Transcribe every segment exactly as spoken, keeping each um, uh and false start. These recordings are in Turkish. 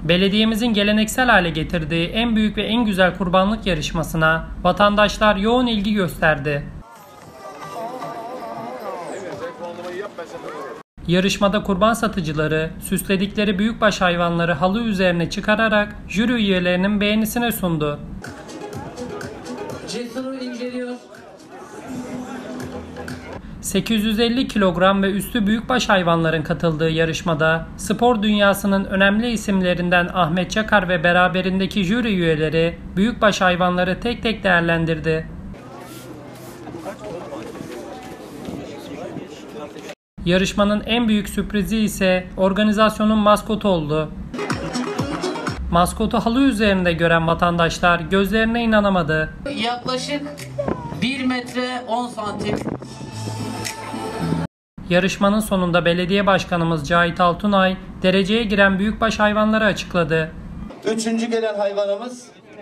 Belediyemizin geleneksel hale getirdiği en büyük ve en güzel kurbanlık yarışmasına vatandaşlar yoğun ilgi gösterdi. Yarışmada kurban satıcıları süsledikleri büyükbaş hayvanları halı üzerine çıkararak jüri üyelerinin beğenisine sundu. Cesuru inceliyor. sekiz yüz elli kilogram ve üstü büyükbaş hayvanların katıldığı yarışmada spor dünyasının önemli isimlerinden Ahmet Çakar ve beraberindeki jüri üyeleri büyükbaş hayvanları tek tek değerlendirdi. Yarışmanın en büyük sürprizi ise organizasyonun maskotu oldu. Maskotu halı üzerinde gören vatandaşlar gözlerine inanamadı. Yaklaşık bir metre on santim. Yarışmanın sonunda belediye başkanımız Cahit Altunay dereceye giren büyükbaş hayvanları açıkladı. Üçüncü gelen hayvanımız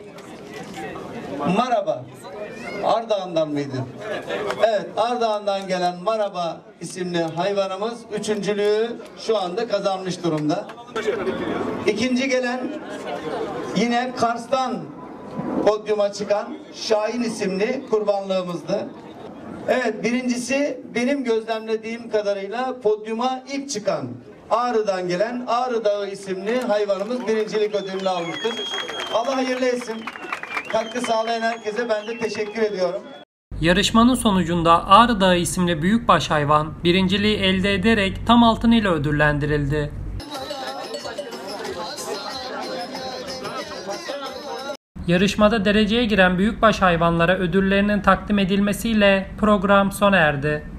Maraba. Ardahan'dan mıydı? Evet, Ardahan'dan gelen Maraba isimli hayvanımız üçüncülüğü şu anda kazanmış durumda. İkinci gelen yine Kars'tan podyuma çıkan Şahin isimli kurbanlığımızdı. Evet, birincisi benim gözlemlediğim kadarıyla podyuma ilk çıkan Ağrı'dan gelen Ağrı Dağı isimli hayvanımız birincilik ödülünü almıştır. Allah hayırlı etsin. Katkı sağlayan herkese ben de teşekkür ediyorum. Yarışmanın sonucunda Ağrı Dağı isimli büyükbaş hayvan birinciliği elde ederek tam altın ile ödüllendirildi. Yarışmada dereceye giren büyükbaş hayvanlara ödüllerinin takdim edilmesiyle program sona erdi.